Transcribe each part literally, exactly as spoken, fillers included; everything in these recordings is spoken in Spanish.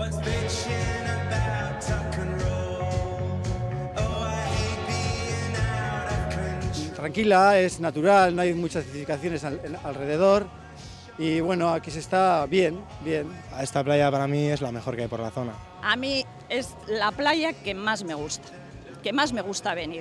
Tranquila, es natural, no hay muchas edificaciones al, alrededor y bueno, aquí se está bien, bien. Esta playa para mí es la mejor que hay por la zona. A mí es la playa que más me gusta, que más me gusta venir.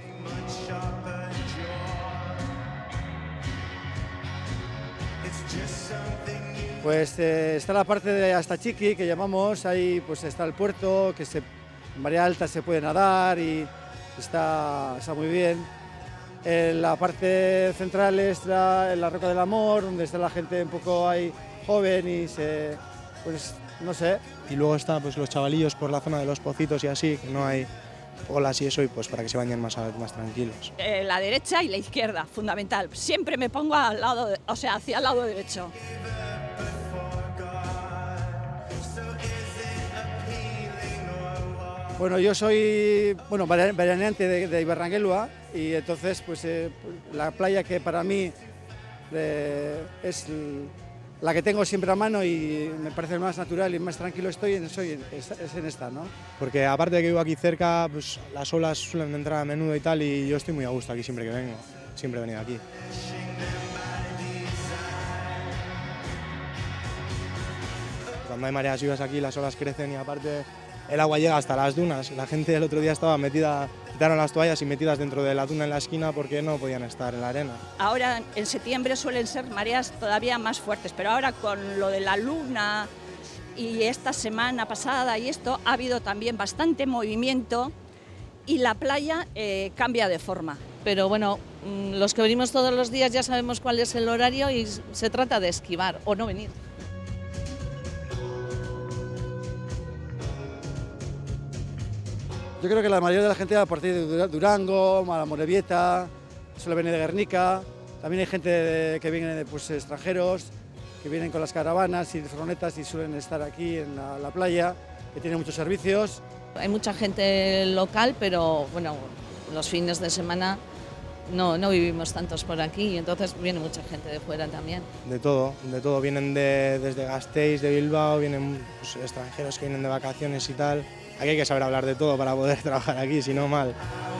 Pues eh, está la parte de Astachiqui que llamamos, ahí pues está el puerto, que se, en marea alta se puede nadar y está, está muy bien. En la parte central está la Roca del Amor, donde está la gente un poco ahí joven y se, pues no sé. Y luego está pues los chavalillos por la zona de los Pocitos y así, que no hay olas y eso, y pues para que se bañen más, más tranquilos. Eh, la derecha y la izquierda, fundamental. Siempre me pongo al lado, de, o sea, hacia el lado derecho. Bueno, yo soy bueno, veraneante de, de Ibarranguelua y entonces pues eh, la playa que para mí eh, es la que tengo siempre a mano y me parece más natural y más tranquilo estoy, en, soy, es, es en esta, ¿no? Porque aparte de que vivo aquí cerca, pues las olas suelen entrar a menudo y tal, y yo estoy muy a gusto aquí siempre que vengo, siempre he venido aquí. Cuando hay mareas vivas aquí las olas crecen y aparte el agua llega hasta las dunas. La gente el otro día estaba metida, quitaron las toallas y metidas dentro de la duna en la esquina porque no podían estar en la arena. Ahora en septiembre suelen ser mareas todavía más fuertes, pero ahora con lo de la luna y esta semana pasada y esto ha habido también bastante movimiento y la playa eh, cambia de forma. Pero bueno, los que venimos todos los días ya sabemos cuál es el horario y se trata de esquivar o no venir. Yo creo que la mayoría de la gente va a partir de Durango, Amorebieta, suele venir de Guernica, también hay gente de, que viene de pues, extranjeros, que vienen con las caravanas y furgonetas y suelen estar aquí en la, la playa, que tiene muchos servicios. Hay mucha gente local, pero bueno, los fines de semana no, no vivimos tantos por aquí, entonces viene mucha gente de fuera también. De todo, de todo, vienen de, desde Gasteiz, de Bilbao, vienen pues, extranjeros que vienen de vacaciones y tal. Aquí hay que saber hablar de todo para poder trabajar aquí, si no mal.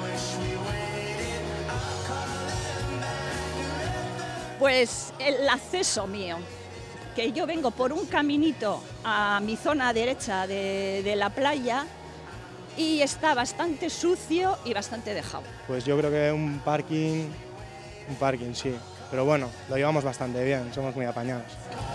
Pues el acceso mío, que yo vengo por un caminito a mi zona derecha de, de la playa y está bastante sucio y bastante dejado. Pues yo creo que un parking, un parking sí, pero bueno, lo llevamos bastante bien, somos muy apañados.